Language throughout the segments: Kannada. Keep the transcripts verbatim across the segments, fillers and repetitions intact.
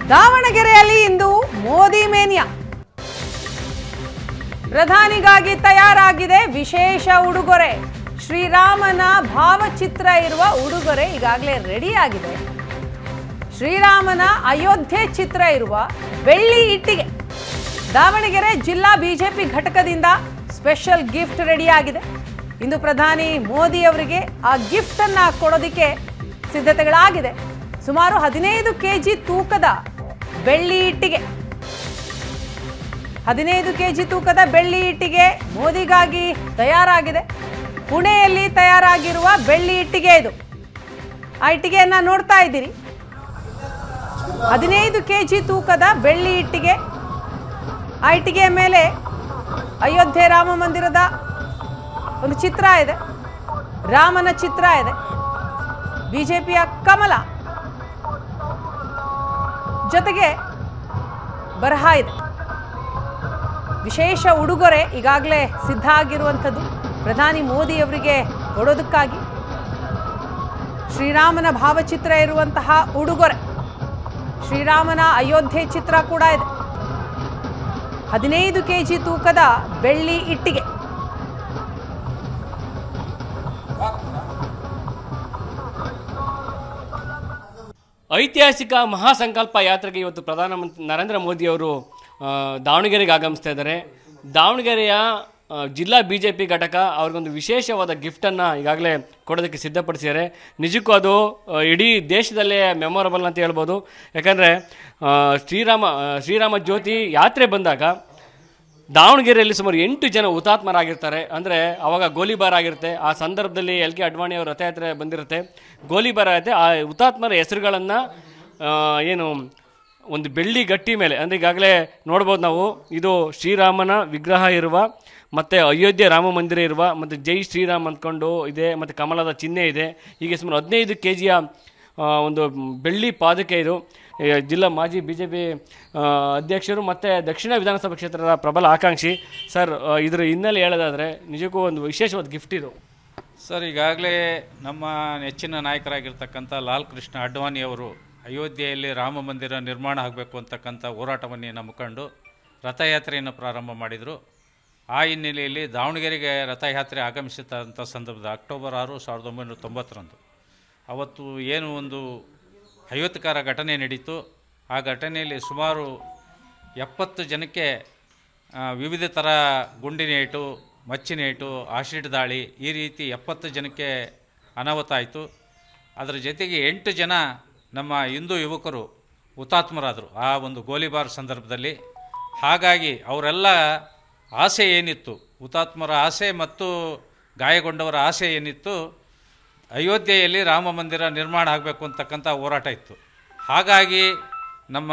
ದಾವಣಗೆರೆಯಲ್ಲಿ ಇಂದು ಮೋದಿ ಮೇನಿಯಾ. ಪ್ರಧಾನಿಗಾಗಿ ತಯಾರಾಗಿದೆ ವಿಶೇಷ ಉಡುಗೊರೆ. ಶ್ರೀರಾಮನ ಭಾವಚಿತ್ರ ಇರುವ ಉಡುಗೊರೆ ಈಗಾಗಲೇ ರೆಡಿ ಆಗಿದೆ. ಶ್ರೀರಾಮನ ಅಯೋಧ್ಯೆ ಚಿತ್ರ ಇರುವ ಬೆಳ್ಳಿ ಇಟ್ಟಿಗೆ. ದಾವಣಗೆರೆ ಜಿಲ್ಲಾ ಬಿಜೆಪಿ ಘಟಕದಿಂದ ಸ್ಪೆಷಲ್ ಗಿಫ್ಟ್ ರೆಡಿ ಆಗಿದೆ. ಇಂದು ಪ್ರಧಾನಿ ಮೋದಿ ಅವರಿಗೆ ಆ ಗಿಫ್ಟ್ ಅನ್ನ ಕೊಡೋದಕ್ಕೆ ಸಿದ್ಧತೆಗಳಾಗಿದೆ. ಸುಮಾರು ಹದಿನೈದು ಕೆಜಿ ತೂಕದ ಬೆಳ್ಳಿ ಇಟ್ಟಿಗೆ ಹದಿನೈದು ಕೆಜಿ ತೂಕದ ಬೆಳ್ಳಿ ಇಟ್ಟಿಗೆ ಮೋದಿಗಾಗಿ ತಯಾರಾಗಿದೆ. ಪುಣೆಯಲ್ಲಿ ತಯಾರಾಗಿರುವ ಬೆಳ್ಳಿ ಇಟ್ಟಿಗೆ ಇದು. ಆ ಇಟ್ಟಿಗೆಯನ್ನ ನೋಡ್ತಾ ಇದ್ದೀರಿ. ಹದಿನೈದು ಕೆಜಿ ತೂಕದ ಬೆಳ್ಳಿ ಇಟ್ಟಿಗೆ. ಆ ಇಟ್ಟಿಗೆಯ ಮೇಲೆ ಅಯೋಧ್ಯೆ ರಾಮ ಮಂದಿರದ ಒಂದು ಚಿತ್ರ ಇದೆ, ರಾಮನ ಚಿತ್ರ ಇದೆ, ಬಿಜೆಪಿಯ ಕಮಲ ಜೊತೆಗೆ ಬರಹ ಇದೆ. ವಿಶೇಷ ಉಡುಗೊರೆ ಈಗಾಗಲೇ ಸಿದ್ಧ ಆಗಿರುವಂಥದ್ದು ಪ್ರಧಾನಿ ಮೋದಿ ಅವರಿಗೆ ಕೊಡೋದಕ್ಕಾಗಿ. ಶ್ರೀರಾಮನ ಭಾವಚಿತ್ರ ಇರುವಂತಹ ಉಡುಗೊರೆ, ಶ್ರೀರಾಮನ ಅಯೋಧ್ಯೆ ಚಿತ್ರ ಕೂಡ ಇದೆ. ಹದಿನೈದು ಕೆಜಿ ತೂಕದ ಬೆಳ್ಳಿ ಇಟ್ಟಿಗೆ. ಐತಿಹಾಸಿಕ ಮಹಾಸಂಕಲ್ಪ ಯಾತ್ರೆಗೆ ಇವತ್ತು ಪ್ರಧಾನಮಂತ್ರಿ ನರೇಂದ್ರ ಮೋದಿ ಅವರು ದಾವಣಗೆರೆಗೆ ಆಗಮಿಸ್ತಾ ಇದ್ದಾರೆ. ದಾವಣಗೆರೆಯ ಜಿಲ್ಲಾ ಬಿ ಜೆ ಪಿ ಘಟಕ ಅವ್ರಿಗೊಂದು ವಿಶೇಷವಾದ ಗಿಫ್ಟನ್ನು ಈಗಾಗಲೇ ಕೊಡೋದಕ್ಕೆ ಸಿದ್ಧಪಡಿಸಿದ್ದಾರೆ. ನಿಜಕ್ಕೂ ಅದು ಇಡೀ ದೇಶದಲ್ಲೇ ಮೆಮೊರಬಲ್ ಅಂತ ಹೇಳ್ಬೋದು. ಯಾಕಂದರೆ ಶ್ರೀರಾಮ ಶ್ರೀರಾಮ ಜ್ಯೋತಿ ಯಾತ್ರೆ ಬಂದಾಗ ದಾವಣಗೆರೆಯಲ್ಲಿ ಸುಮಾರು ಎಂಟು ಜನ ಹುತಾತ್ಮರಾಗಿರ್ತಾರೆ. ಅಂದರೆ ಅವಾಗ ಗೋಲಿಬಾರ್ ಆಗಿರುತ್ತೆ. ಆ ಸಂದರ್ಭದಲ್ಲಿ ಎಲ್ ಕೆ ಅಡ್ವಾಣಿ ಅವರ ರಥಯಾತ್ರೆ ಬಂದಿರುತ್ತೆ, ಗೋಲಿಬಾರ್ ಆಗುತ್ತೆ. ಆ ಹುತಾತ್ಮರ ಹೆಸರುಗಳನ್ನು ಏನು ಒಂದು ಬೆಳ್ಳಿ ಗಟ್ಟಿ ಮೇಲೆ, ಅಂದರೆ ಈಗಾಗಲೇ ನೋಡ್ಬೋದು ನಾವು, ಇದು ಶ್ರೀರಾಮನ ವಿಗ್ರಹ ಇರುವ ಮತ್ತು ಅಯೋಧ್ಯೆ ರಾಮ ಮಂದಿರ ಇರುವ ಮತ್ತು ಜೈ ಶ್ರೀರಾಮ್ ಅಂದ್ಕೊಂಡು ಇದೆ, ಮತ್ತು ಕಮಲದ ಚಿಹ್ನೆ ಇದೆ. ಹೀಗೆ ಸುಮಾರು ಹದಿನೈದು ಕೆ ಜಿಯ ಒಂದು ಬೆಳ್ಳಿ ಪಾದಕೆ ಇದು. ಜಿಲ್ಲಾ ಮಾಜಿ ಬಿ ಜೆ ಪಿ ಅಧ್ಯಕ್ಷರು ಮತ್ತು ದಕ್ಷಿಣ ವಿಧಾನಸಭಾ ಕ್ಷೇತ್ರದ ಪ್ರಬಲ ಆಕಾಂಕ್ಷಿ ಸರ್, ಇದರ ಹಿನ್ನೆಲೆ ಹೇಳೋದಾದರೆ ನಿಜಕ್ಕೂ ಒಂದು ವಿಶೇಷವಾದ ಗಿಫ್ಟ್ ಇದು ಸರ್. ಈಗಾಗಲೇ ನಮ್ಮ ನೆಚ್ಚಿನ ನಾಯಕರಾಗಿರ್ತಕ್ಕಂಥ ಲಾಲ್ ಕೃಷ್ಣ ಅಡ್ವಾಣಿಯವರು ಅಯೋಧ್ಯೆಯಲ್ಲಿ ರಾಮ ಮಂದಿರ ನಿರ್ಮಾಣ ಆಗಬೇಕು ಅಂತಕ್ಕಂಥ ಹೋರಾಟವನ್ನು ನಂಬಿಕೊಂಡು ರಥಯಾತ್ರೆಯನ್ನು ಪ್ರಾರಂಭ ಮಾಡಿದರು. ಆ ಹಿನ್ನೆಲೆಯಲ್ಲಿ ದಾವಣಗೆರೆಗೆ ರಥಯಾತ್ರೆ ಆಗಮಿಸಿದಂಥ ಸಂದರ್ಭದ ಅಕ್ಟೋಬರ್ ಆರು ಸಾವಿರದ ಒಂಬೈನೂರ ತೊಂಬತ್ತರಂದು ಅವತ್ತು ಏನು ಒಂದು ಅಹಿತಕರ ಘಟನೆ ನಡೀತು. ಆ ಘಟನೆಯಲ್ಲಿ ಸುಮಾರು ಎಪ್ಪತ್ತು ಜನಕ್ಕೆ ವಿವಿಧ ಥರ ಗುಂಡಿನೇಟು, ಮಚ್ಚಿನೇಟು, ಆಸಿಡ್ ದಾಳಿ, ಈ ರೀತಿ ಎಪ್ಪತ್ತು ಜನಕ್ಕೆ ಅನಾಹುತ ಆಯಿತು. ಅದರ ಜೊತೆಗೆ ಎಂಟು ಜನ ನಮ್ಮ ಹಿಂದೂ ಯುವಕರು ಹುತಾತ್ಮರಾದರು ಆ ಒಂದು ಗೋಲಿಬಾರ್ ಸಂದರ್ಭದಲ್ಲಿ. ಹಾಗಾಗಿ ಅವರೆಲ್ಲ ಆಸೆ ಏನಿತ್ತು, ಹುತಾತ್ಮರ ಆಸೆ ಮತ್ತು ಗಾಯಗೊಂಡವರ ಆಸೆ ಏನಿತ್ತು, ಅಯೋಧ್ಯೆಯಲ್ಲಿ ರಾಮ ಮಂದಿರ ನಿರ್ಮಾಣ ಆಗಬೇಕು ಅಂತಕ್ಕಂಥ ಹೋರಾಟ ಇತ್ತು. ಹಾಗಾಗಿ ನಮ್ಮ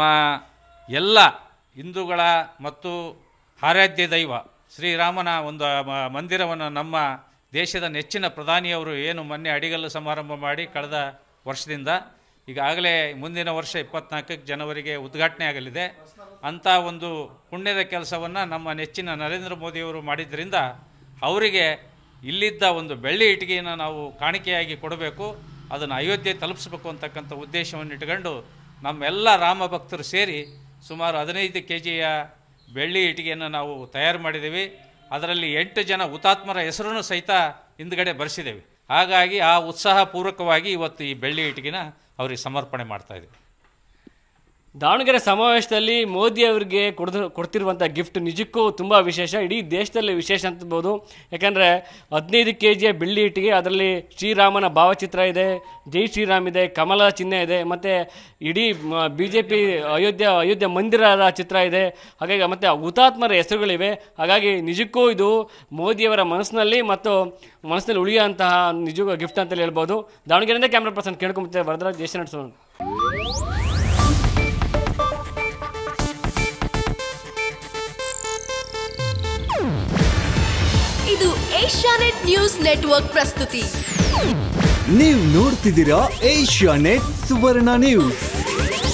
ಎಲ್ಲ ಹಿಂದೂಗಳ ಮತ್ತು ಆರಾಧ್ಯ ದೈವ ಶ್ರೀರಾಮನ ಒಂದು ಮಂದಿರವನ್ನು ನಮ್ಮ ದೇಶದ ನೆಚ್ಚಿನ ಪ್ರಧಾನಿಯವರು ಏನು ಮೊನ್ನೆ ಅಡಿಗಲ್ಲು ಸಮಾರಂಭ ಮಾಡಿ ಕಳೆದ ವರ್ಷದಿಂದ ಈಗಾಗಲೇ ಮುಂದಿನ ವರ್ಷ ಇಪ್ಪತ್ತ್ನಾಲ್ಕಕ್ಕೆ ಜನವರಿಗೆ ಉದ್ಘಾಟನೆ ಆಗಲಿದೆ. ಅಂಥ ಒಂದು ಪುಣ್ಯದ ಕೆಲಸವನ್ನು ನಮ್ಮ ನೆಚ್ಚಿನ ನರೇಂದ್ರ ಮೋದಿಯವರು ಮಾಡಿದ್ದರಿಂದ ಅವರಿಗೆ ಇಲ್ಲಿದ್ದ ಒಂದು ಬೆಳ್ಳಿ ಇಟ್ಟಿಗೆಯನ್ನು ನಾವು ಕಾಣಿಕೆಯಾಗಿ ಕೊಡಬೇಕು, ಅದನ್ನು ಅಯೋಧ್ಯೆ ತಲುಪಿಸ್ಬೇಕು ಅಂತಕ್ಕಂಥ ಉದ್ದೇಶವನ್ನು ಇಟ್ಕೊಂಡು ನಮ್ಮೆಲ್ಲ ರಾಮ ಭಕ್ತರು ಸೇರಿ ಸುಮಾರು ಹದಿನೈದು ಕೆ ಜಿಯ ಬೆಳ್ಳಿ ಇಟ್ಟಿಗೆಯನ್ನು ನಾವು ತಯಾರು ಮಾಡಿದ್ದೀವಿ. ಅದರಲ್ಲಿ ಎಂಟು ಜನ ಹುತಾತ್ಮರ ಹೆಸರನ್ನು ಸಹಿತ ಹಿಂದ್ಗಡೆ ಬರೆಸಿದ್ದೇವೆ. ಹಾಗಾಗಿ ಆ ಉತ್ಸಾಹಪೂರ್ವಕವಾಗಿ ಇವತ್ತು ಈ ಬೆಳ್ಳಿ ಇಟ್ಟಿಗೆನ ಅವರಿಗೆ ಸಮರ್ಪಣೆ ಮಾಡ್ತಾಯಿದ್ದೀವಿ. ದಾವಣಗೆರೆ ಸಮಾವೇಶದಲ್ಲಿ ಮೋದಿ ಅವರಿಗೆ ಕೊಡ್ದು ಕೊಡ್ತಿರುವಂಥ ಗಿಫ್ಟ್ ನಿಜಕ್ಕೂ ತುಂಬ ವಿಶೇಷ, ಇಡೀ ದೇಶದಲ್ಲಿ ವಿಶೇಷ ಅಂತಬೋದು. ಯಾಕಂದರೆ ಹದಿನೈದು ಕೆ ಜಿಯ ಬೆಳ್ಳಿ ಇಟ್ಟಿಗೆ, ಅದರಲ್ಲಿ ಶ್ರೀರಾಮನ ಭಾವಚಿತ್ರ ಇದೆ, ಜೈ ಶ್ರೀರಾಮ್ ಇದೆ, ಕಮಲದ ಚಿಹ್ನೆ ಇದೆ, ಮತ್ತು ಇಡೀ B J P Ayodhya Ayodhya ಮಂದಿರದ ಚಿತ್ರ ಇದೆ. ಹಾಗಾಗಿ ಮತ್ತು ಹುತಾತ್ಮರ ಹೆಸರುಗಳಿವೆ. ಹಾಗಾಗಿ ನಿಜಕ್ಕೂ ಇದು ಮೋದಿಯವರ ಮನಸ್ಸಿನಲ್ಲಿ ಮತ್ತು ಮನಸ್ಸಿನಲ್ಲಿ ಉಳಿಯುವಂತಹ ನಿಜಕ್ಕೂ ಗಿಫ್ಟ್ ಅಂತಲೇ ಹೇಳ್ಬೋದು. ದಾವಣಗೆರೆಯಿಂದ ಕ್ಯಾಮ್ರಾ ಪರ್ಸನ್ ಕೇಳ್ಕೊಂಬತ್ತೆ ವರದರಾಜ್, ದೇಶ ನಡೆಸೋಣ. ಇದು ಏಷ್ಯಾನೆಟ್ ನ್ಯೂಸ್ ನೆಟ್ವರ್ಕ್ ಪ್ರಸ್ತುತಿ. ನೀವು ನೋಡ್ತಿದ್ದೀರಾ ಏಷ್ಯಾನೆಟ್ ಸುವರ್ಣ ನ್ಯೂಸ್.